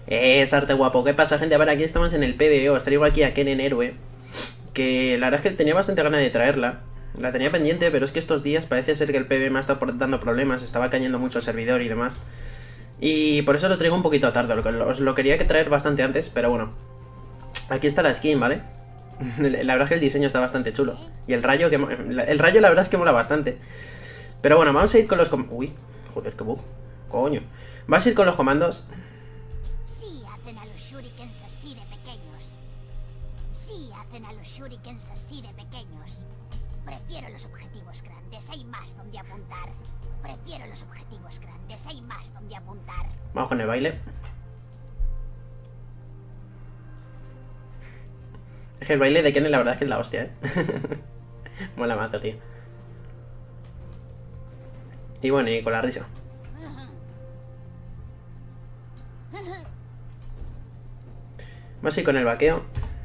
Es arte guapo. ¿Qué pasa, gente? A ver, aquí estamos en el PvE. Os traigo aquí a Ken Héroe. Que la verdad es que tenía bastante ganas de traerla. La tenía pendiente, pero es que estos días parece ser que el PvE me ha estado dando problemas. Estaba cayendo mucho el servidor y demás. Y por eso lo traigo un poquito tarde. Os lo quería traer bastante antes, pero bueno. Aquí está la skin, ¿vale? La verdad es que el diseño está bastante chulo. Y el rayo, el rayo la verdad es que mola bastante. Pero bueno, vamos a ir con los... Uy, joder, qué bug. Coño. Vamos a ir con los comandos. Sí hacen a los shurikens así de pequeños. Sí hacen a los shurikens así de pequeños. Prefiero los objetivos grandes, hay más donde apuntar. Prefiero los objetivos grandes, hay más donde apuntar. Vamos con el baile. Es que el baile de Ken la verdad es que es la hostia, Mola mazo, tío. Y bueno, y con la risa. Vamos a ir con el vaqueo.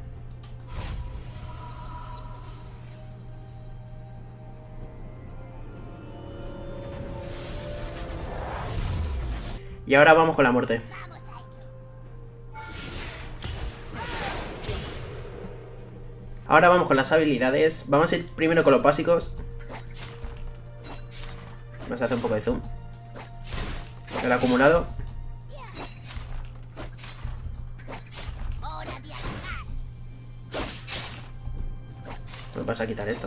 Y ahora vamos con la muerte. Ahora vamos con las habilidades. Vamos a ir primero con los básicos. Vamos a hacer un poco de zoom. El acumulado. Me vas a quitar esto.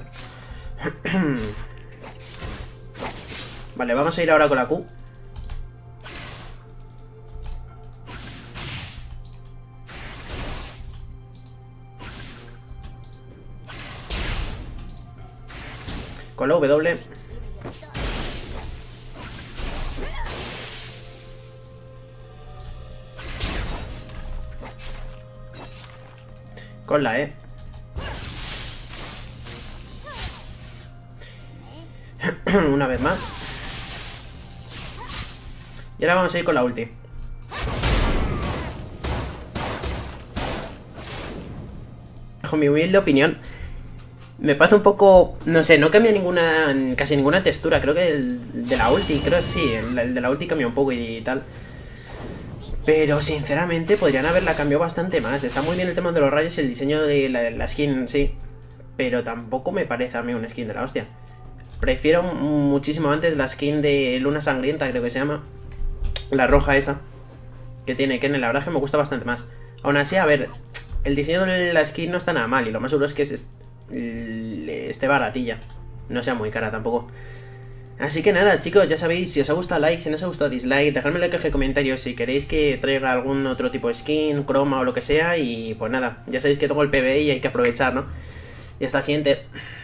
Vale, vamos a ir ahora con la Q. Con la W. Con la E. Una vez más. Y ahora vamos a ir con la ulti. Bajo mi humilde opinión, me parece un poco... No sé, no cambia casi ninguna textura. Creo que el de la ulti, creo que sí. El de la ulti cambia un poco y tal. Pero sinceramente podrían haberla cambiado bastante más. Está muy bien el tema de los rayos y el diseño de la skin, sí. Pero tampoco me parece a mí una skin de la hostia. Prefiero muchísimo antes la skin de Luna Sangrienta, creo que se llama. La roja esa que tiene Ken, la verdad es que me gusta bastante más. Aún así, a ver, el diseño de la skin no está nada mal. Y lo más seguro es que esté baratilla. No sea muy cara tampoco. Así que nada, chicos, ya sabéis, si os ha gustado like, si no os ha gustado dislike, dejadme en la caja de comentarios si queréis que traiga algún otro tipo de skin, croma o lo que sea. Y pues nada, ya sabéis que tengo el PvE y hay que aprovechar, ¿no? Y hasta la siguiente.